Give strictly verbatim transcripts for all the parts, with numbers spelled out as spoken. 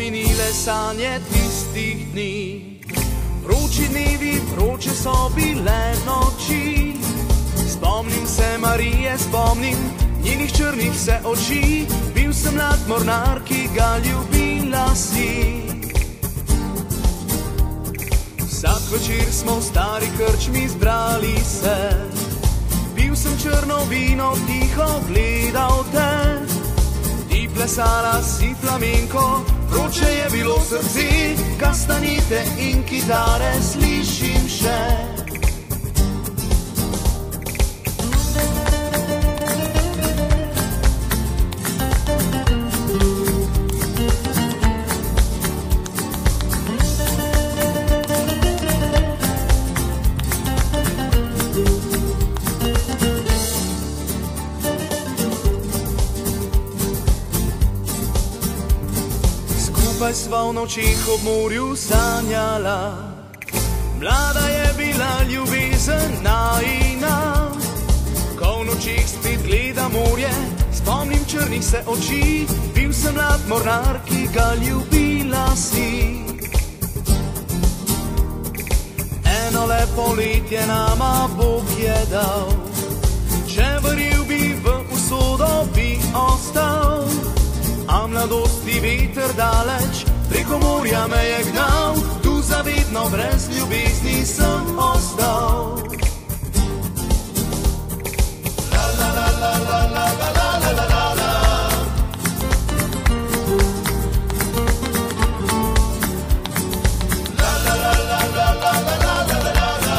pominile sanje tistih dni. Vroči dnevi, vroče so bile noči. Spomnim se Marije, spomnim njenih črnih se oči. Bil sem mlad mornar, ki ga ljubila si. Vsak večer smo v stari krčmi zbrali se. Pil sem črno vino, tiho gledal te. Ti plesala si flamenko, vroče je bilo srce. Kastanjete in kitare slišim še. Skupaj sva v nočih ob morju sanjala. Mlada je bila ljubezen najina. Ko v nočih spet gleda morje, spomnim črnih se oči. Bil sem mlad mornar, ki ga ljubila si. Eno lepo letje nama Bog je dal. Če verjel bi v usodo, bi ostal. A mladosti veter daleč preko morja me je gnal. Tu zavedno brez ljubezni sem ostal. La la la la la la la la la la la. La la la la la la la la la la la.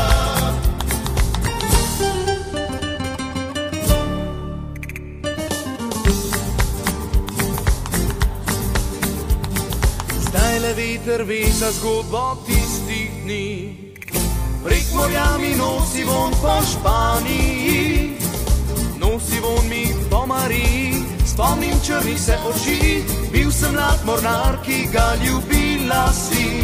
Zdajle veter veza zgodbo tistih dni. Prek morja mi nosi von po Španiji. Nosi von mi po Mariji. Spomnim črnih se oči. Bil sem mlad mornar, ki ga ljubila si.